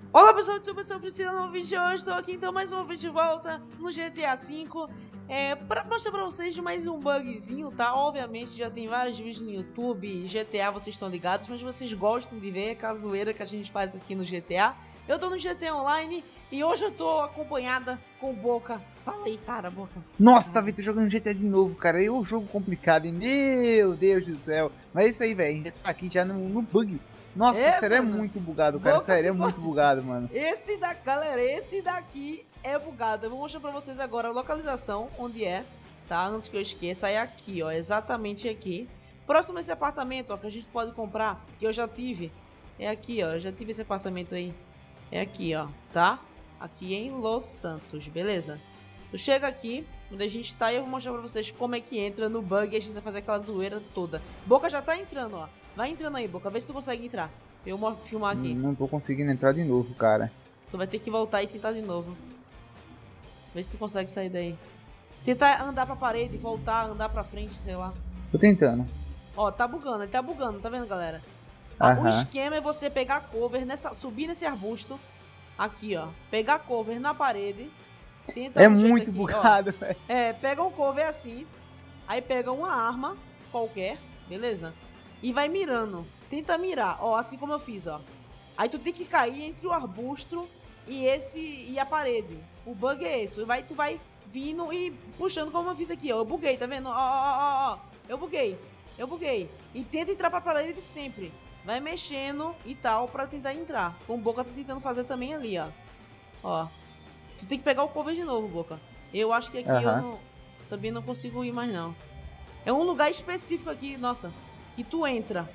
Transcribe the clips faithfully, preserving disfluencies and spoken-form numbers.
Olá pessoal, tudo bem? Eu sou o Priscila, no vídeo de hoje estou aqui então mais uma vez de volta no G T A cinco é, para mostrar para vocês de mais um bugzinho, tá? Obviamente já tem vários vídeos no YouTube, G T A vocês estão ligados, mas vocês gostam de ver a zoeira que a gente faz aqui no G T A. Eu tô no G T A Online e hoje eu tô acompanhada com o Boca. Fala aí, cara, Boca. Nossa, tá tô jogando G T A de novo, cara. É um jogo complicado, hein? Meu Deus do céu. Mas é isso aí, velho. A gente tá aqui já no, no bug. Nossa, é, sério, é muito bugado, cara. Boca sério, ficou... é muito bugado, mano. Esse da galera, esse daqui é bugado. Eu vou mostrar pra vocês agora a localização, onde é, tá? Antes que eu esqueça, é aqui, ó. Exatamente aqui. Próximo a esse apartamento, ó, que a gente pode comprar, que eu já tive. É aqui, ó. Eu já tive esse apartamento aí. É aqui, ó, tá? Aqui em Los Santos, beleza? Tu chega aqui, onde a gente tá, e eu vou mostrar pra vocês como é que entra no bug e a gente vai fazer aquela zoeira toda. Boca já tá entrando, ó. Vai entrando aí, Boca. Vê se tu consegue entrar. Eu vou filmar aqui. Não tô conseguindo entrar de novo, cara. Tu vai ter que voltar e tentar de novo. Vê se tu consegue sair daí. Tentar andar pra parede, voltar, andar pra frente, sei lá. Tô tentando. Ó, tá bugando, ele tá bugando, tá vendo, galera? Aham. O esquema é você pegar cover, nessa, subir nesse arbusto. Aqui, ó. Pegar cover na parede. Tenta É um jeito muito aqui, bugado, velho. É, pega um cover assim. Aí pega uma arma qualquer, beleza? E vai mirando. Tenta mirar, ó, assim como eu fiz, ó. Aí tu tem que cair entre o arbusto e esse e a parede. O bug é esse. Tu vai, tu vai vindo e puxando como eu fiz aqui, ó. Eu buguei, tá vendo? Ó, ó, ó, ó. Eu buguei. Eu buguei. E tenta entrar pra parede sempre. Vai mexendo e tal pra tentar entrar. Como o Boca tá tentando fazer também ali, ó. Ó. Tu tem que pegar o cover de novo, Boca. Eu acho que aqui Uhum. eu não, também não consigo ir mais, não. É um lugar específico aqui, nossa, que tu entra.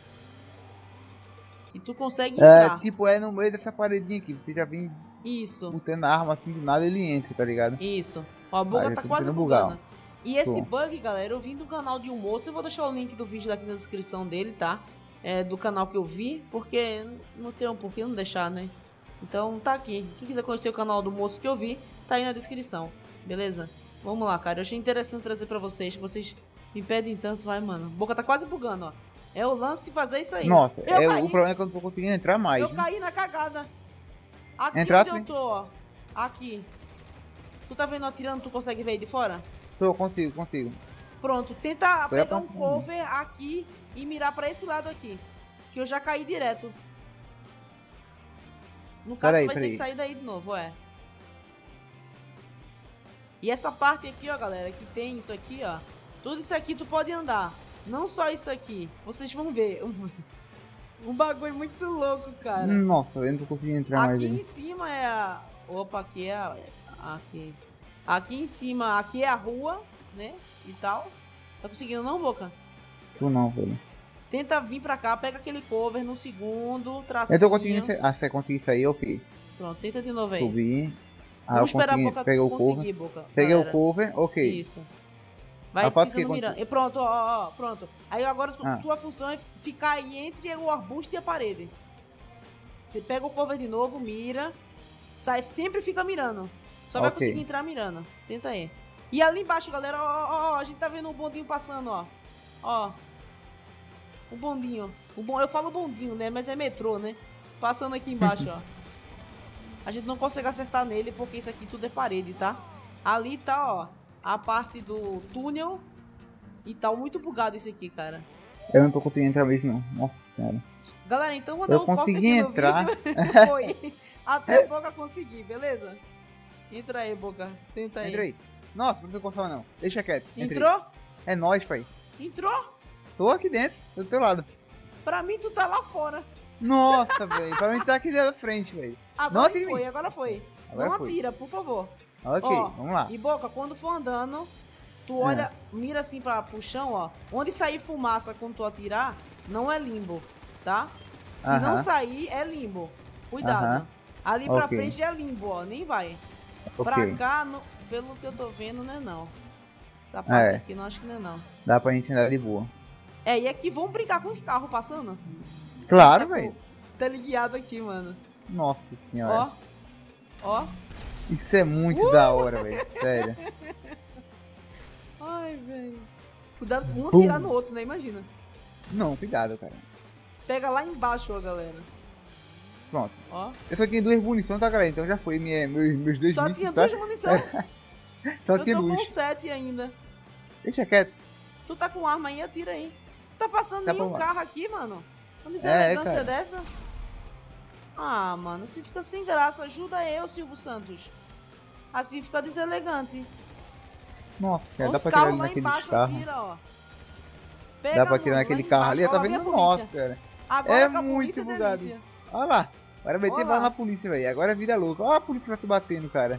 Que tu consegue entrar. É, tipo, é no meio dessa paredinha aqui. Você já vem Isso. botando a arma assim do nada, ele entra, tá ligado? Isso. Ó, a Boca Ah, tá tô quase tentando bugando. bugar, E esse Tô. bug, galera, eu vim do canal de um moço. Eu vou deixar o link do vídeo aqui na descrição dele, tá? É, do canal que eu vi, porque não tem um porquê não deixar, né? Então tá aqui. Quem quiser conhecer o canal do moço que eu vi, tá aí na descrição. Beleza? Vamos lá, cara. Eu achei interessante trazer pra vocês, que vocês me pedem tanto, vai, mano. Boca tá quase bugando, ó. É o lance de fazer isso aí. Nossa, eu é, caí, o problema é que eu não tô conseguindo entrar mais. eu né? caí na cagada. Aqui Entrasse? onde eu tô, ó. Aqui. Tu tá vendo atirando? Tu consegue ver aí de fora? Tô, consigo, consigo. Pronto, tenta Foi pegar um aproximando. cover aqui e mirar pra esse lado aqui. Que eu já caí direto. No caso, Peraí, tu vai ter peraí. que sair daí de novo, é. E essa parte aqui, ó, galera, que tem isso aqui, ó. Tudo isso aqui tu pode andar. Não só isso aqui. Vocês vão ver. Um, um bagulho muito louco, cara. Nossa, eu não tô conseguindo entrar mais Aqui aí. em cima é a... Opa, aqui é a... Aqui. Aqui em cima, aqui é a rua, né? E tal. Tá conseguindo não, Boca? Tu não, velho. Tenta vir pra cá, pega aquele cover no segundo, tracinho. Eu tô conseguindo sair. Ah, você conseguir sair, ok. Pronto, tenta de novo aí. Subi. Ah, Vamos eu esperar a consegui, Boca peguei o conseguir, cover. Boca. Peguei galera. o cover, ok. Isso. Vai Eu faço o tentando quê? mirar. E pronto, ó, ó, ó, pronto. Aí agora tu, Ah. tua função é ficar aí entre o arbusto e a parede. Você pega o cover de novo, mira. Sai, sempre fica mirando. Só vai Ok. conseguir entrar mirando. Tenta aí. E ali embaixo, galera, ó, ó, ó, a gente tá vendo um bondinho passando, ó. Ó. O bondinho. O bom, eu falo bondinho, né? Mas é metrô, né? Passando aqui embaixo, ó. A gente não consegue acertar nele porque isso aqui tudo é parede, tá? Ali tá, ó, a parte do túnel. E tá muito bugado isso aqui, cara. Eu não tô conseguindo entrar mesmo, não. Nossa senhora. Galera, então vou dar Eu um corte consegui aqui no entrar. vídeo. Foi. Até a Boca conseguir, beleza? Entra aí, Boca. Tenta aí. Entra aí. Nossa, não tô gostando não. Deixa quieto. Entra aí. Entrou? É nóis, pai. Entrou? Tô aqui dentro, do teu lado. Pra mim, tu tá lá fora. Nossa, velho. Pra mim tá aqui da frente, velho. Agora atira em foi, mim. agora foi. Agora não foi. atira, por favor. Ok, Ó, vamos lá. E Boca, quando for andando, tu olha, mira assim pra, pro chão, ó. Onde sair fumaça quando tu atirar, não é limbo, tá? Se não Aham. sair, é limbo. Cuidado. Aham. Ali pra Ok. frente é limbo, ó. Nem vai. Ok. Pra cá, no- pelo que eu tô vendo, não é não. Essa parte É. aqui não acho que não é não. Dá pra gente andar de boa. É, e aqui vão brincar com os carros passando. Claro, Tá com velho. o teleguiado aqui, mano. Nossa senhora. Ó. Ó. Isso é muito da hora, velho. Sério. Ai, velho. Cuidado com um Bum. tirar no outro, né? Imagina. Não, cuidado, cara. Pega lá embaixo, ó, galera. Pronto. Ó. Eu só tinha duas munições, tá, galera? Então já foi minha, meus, meus dois Só mísseis, tinha tá? duas munição. Só Eu tinha tô com duas. sete ainda. Deixa quieto. Tu tá com arma aí, atira aí. Tá passando Tá nenhum bom. carro aqui, mano. Uma É, deselegância cara. dessa. Ah, mano, se fica sem graça, ajuda eu, Silvio Santos. Assim fica deselegante. Nossa, cara, Os dá pra tirar carros ali lá naquele embaixo carro. atira, ó. Pega, Dá pra tirar mano, naquele lá carro ali, embaixo. tá Ó, lá vem vendo? a polícia. Nossa, cara. Agora É com a muito polícia é bugado delícia. isso. Olha lá. Agora vai ter Olha bala lá. na polícia, velho. Agora a vida é louca. Olha a polícia vai se batendo, cara.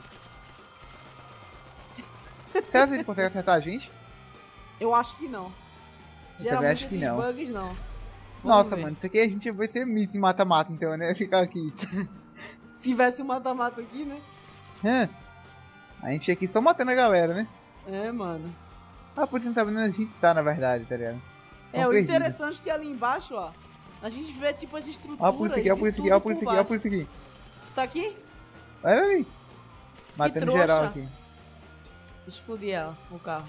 Será que ele consegue acertar a gente? Eu acho que não. Eu Geralmente acho que esses não. bugs não. Vamos Nossa, ver. mano. Isso aqui a gente vai ser mito em mata-mata, então, né? Ficar aqui. Tivesse um mata-mata aqui, né? Hã? A gente aqui só matando a galera, né? É, mano. A polícia não sabe onde a gente está, na verdade, tá ligado? É, Tão o perdidos. interessante é que ali embaixo, ó, a gente vê tipo as estruturas. Olha a polícia aqui, olha a de polícia aqui, tudo olha a por polícia aqui, olha a baixo. polícia aqui. Tá aqui? Olha aí. Matando trouxa. geral aqui. Explodir ela, o carro.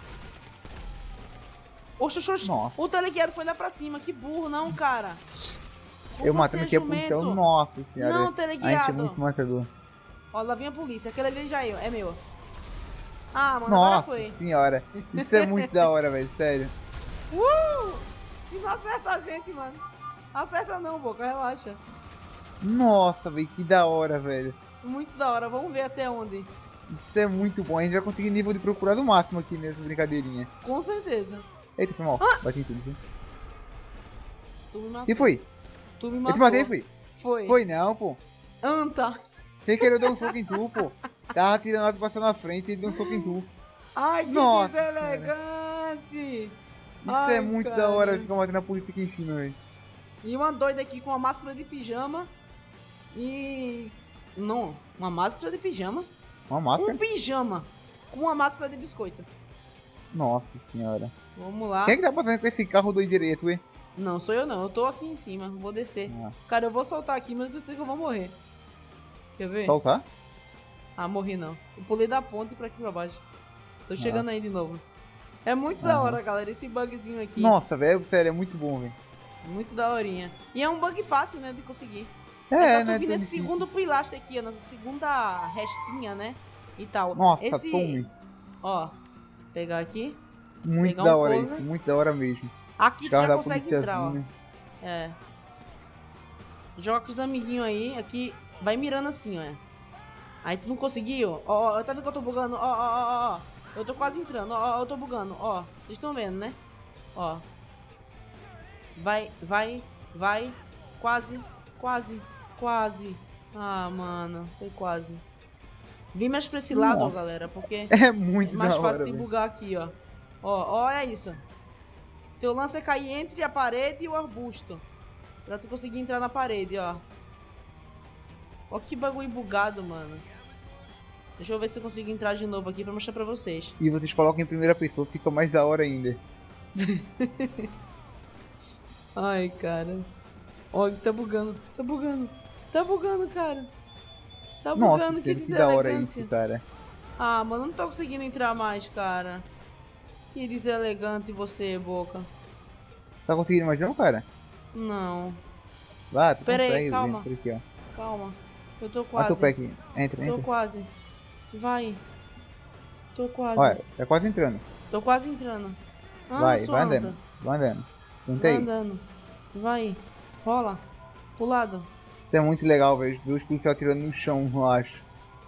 Oxe, oxe, oxe. Nossa. O teleguiado foi lá pra cima. Que burro, não, cara. Eu Você matando é aqui a policial, jumento. nossa senhora. Não, A gente é teleguiado. muito matador. Ó, lá vem a polícia. Aquele ali já é, é meu. Ah, mano, agora Nossa foi. senhora. Isso é muito da hora, velho, sério. Uh! E não acerta a gente, mano. Acerta não, Boca, relaxa. Nossa, velho, que da hora, velho. Muito da hora. Vamos ver até onde. Isso é muito bom. A gente vai conseguir nível de procurado máximo aqui nessa brincadeirinha. Com certeza. Eita, foi mal. Ah! Bati em tudo. Viu? Tu me matou. Quem foi? Tu me Eu matou. te matei, foi? Foi. Foi não, pô. Anta. Sem querer eu dei um soco em tu, pô. Tava tirando lá, tu passou na frente e deu um soco em tu. Ai, que Nossa deselegante. Isso Ai, é muito cara. da hora ficar matando a polícia aqui em cima, velho. E uma doida aqui com uma máscara de pijama. E... Não, uma máscara de pijama. Uma máscara? Um pijama com uma máscara de biscoito. Nossa senhora. Vamos lá. Quem é que tá passando com esse carro do direito, hein? Não, sou eu não. Eu tô aqui em cima. Vou descer. Ah. Cara, eu vou soltar aqui, mas eu sei que eu vou morrer. Quer ver? Soltar? Ah, morri não. Eu pulei da ponte pra aqui pra baixo. Tô chegando Ah. aí de novo. É muito da Aham. hora, galera. Esse bugzinho aqui. Nossa, velho, sério, é muito bom, velho. Muito daorinha. E é um bug fácil, né, de conseguir. É, É só tu né? vir tão nesse difícil. segundo pilastre aqui, ó, nessa segunda restinha, né? E tal. Nossa, Esse, tome. ó, pegar aqui. Muito pegar da um hora cover. isso, muito da hora mesmo. Aqui tu Carro já da consegue entrar, ó. policiazinha. É. Joga com os amiguinhos aí, aqui, vai mirando assim, ó. Aí tu não conseguiu, ó, ó, tá vendo que eu tô bugando? Ó, ó, ó, ó, ó. Eu tô quase entrando, ó, ó, eu tô bugando, ó. Vocês estão vendo, né? Ó. Vai, vai, vai. Quase, quase, quase. Ah, mano, foi quase. Vem mais pra esse lado, ó, Nossa. galera, porque É muito é mais da fácil hora, de velho. bugar aqui, ó. Ó, olha isso. Teu lance é cair entre a parede e o arbusto. Pra tu conseguir entrar na parede, ó. Ó que bagulho bugado, mano. Deixa eu ver se eu consigo entrar de novo aqui pra mostrar pra vocês. E vocês colocam em primeira pessoa, fica mais da hora ainda. Ai, cara. Ó, tá bugando. Tá bugando. Tá bugando, cara. Tá Nossa, bugando, que sério, que da hora deselegância. isso, cara. Ah, mano, não tô conseguindo entrar mais, cara. Que deselegante você, Boca. Tá conseguindo mais não, cara? Não. Vá, tu Pera aí, consegue, calma. entra aqui, ó. Calma. Eu tô Olha quase. teu pé aqui. Entra, Tô entra. quase. Vai. Tô quase. Olha, tá quase entrando. Tô quase entrando. Anda, Vai, sua vai anta. andando. Vai andando. Tenta Vai aí. andando. Vai. Rola. Pro lado. Isso é muito legal, velho. Ver os policiais atirando no chão, eu acho.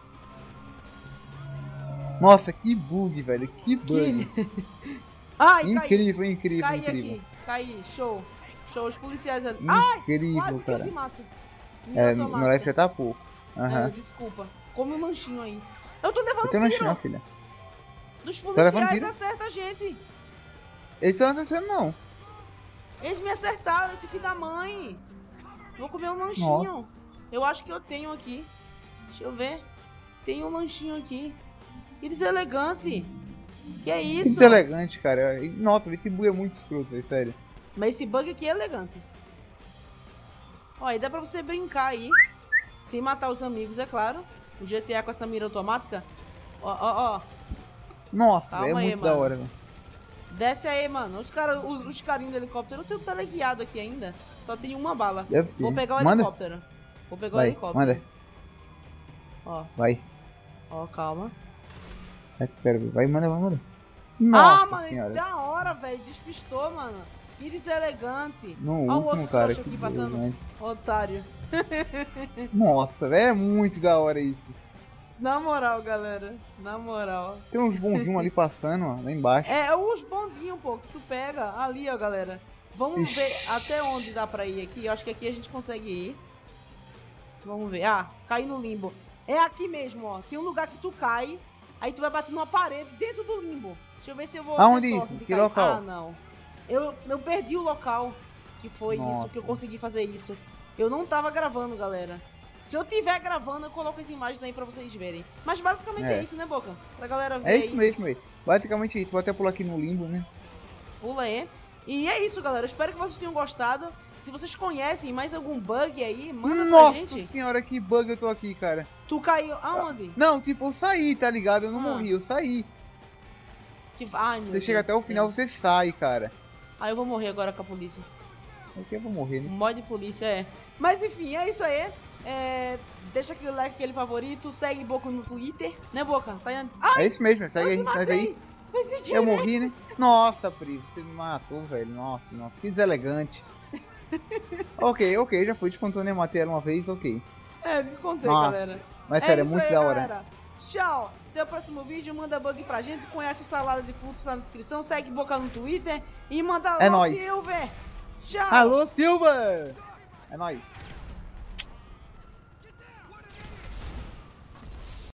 Nossa, que bug, velho. Que bug. Ai, caí. Incrível, incrível, Caí incrível. aqui. Caí. Show. Show. Os policiais ali. Ai, Incrível, quase que eu cara. te mato. É, Mira no automática. life já tá pouco. Aham. É, desculpa. Come um lanchinho aí. Eu tô levando Eu tenho tiro. lanche não, filha. Dos Tá levando policiais tiro? acerta a gente. Eles estão acontecendo não. Eles me acertaram, esse filho da mãe. Vou comer um lanchinho. Eu acho que eu tenho aqui. Deixa eu ver. Tem um lanchinho aqui. Que deselegante. Que é isso? Isso é elegante, cara. Nossa, esse bug é muito escroto, velho, sério. Mas esse bug aqui é elegante. Ó, aí dá pra você brincar aí. Sem matar os amigos, é claro. O G T A com essa mira automática. Ó, ó, ó. Nossa, Calma velho, é aí, muito da mano. hora, velho. Desce aí, mano. Os, cara, os, os carinhos do helicóptero. Eu tenho teleguiado aqui ainda. Só tem uma bala. Deve ter. Vou pegar o Manda. helicóptero. Vou pegar o Vai, helicóptero. manda. Ó, Vai. ó, calma. Vai, quero- vai, manda, vai, manda. Ah, Nossa mano, senhora. da hora, velho. Despistou, mano. Que deselegante. No Ó o último, outro cara. trouxa que aqui deu, passando. né? Otário. Nossa, velho, é muito da hora isso. Na moral, galera. Na moral. Tem uns bondinhos ali passando, ó, lá embaixo. É, os bondinhos, pô, que tu pega ali, ó, galera. Vamos Ixi. ver até onde dá pra ir aqui. Eu acho que aqui a gente consegue ir. Vamos ver. Ah, cair no limbo. É aqui mesmo, ó. Tem um lugar que tu cai, aí tu vai bater numa parede dentro do limbo. Deixa eu ver se eu vou Aonde ter isso? sorte de Que cair. local? Ah, não. Eu, eu perdi o local que foi Nossa. isso, que eu consegui fazer isso. Eu não tava gravando, galera. Se eu tiver gravando, eu coloco as imagens aí pra vocês verem. Mas basicamente é, É. isso, né, Boca? Pra galera ver É aí. isso mesmo, velho. Basicamente é isso. Vou até pular aqui no limbo, né? Pula aí. E é isso, galera. Eu espero que vocês tenham gostado. Se vocês conhecem mais algum bug aí, manda Nossa pra gente. senhora, que bug eu tô aqui, cara. Tu caiu aonde? Não, tipo, eu saí, tá ligado? Eu não Ah. morri, eu saí. Que... Ai, meu Você chega Deus até do o final, céu. você sai, cara. Ah, eu vou morrer agora com a polícia. Aqui eu vou morrer, né? Mod de polícia é. Mas enfim, é isso aí. É... Deixa aquele like, aquele favorito. Segue Boca no Twitter. Né, Boca? Tá antes. Ah, É isso mesmo, segue a eu te gente, nós matei. aí. Foi sem Eu querer. morri, né? Nossa, Pri, você me matou, velho. Nossa, nossa, que deselegante. ok, ok, já foi descontou, né? Matei ela uma vez, ok. É, descontei, Nossa, galera. mas sério, é isso muito aí, da hora. galera. Tchau. Até o próximo vídeo. Manda bug pra gente. Conhece o Salada de Frutos na descrição. Segue Boca no Twitter. E manda É alô, nóis. Silver. Tchau. Alô, Silva! É nóis.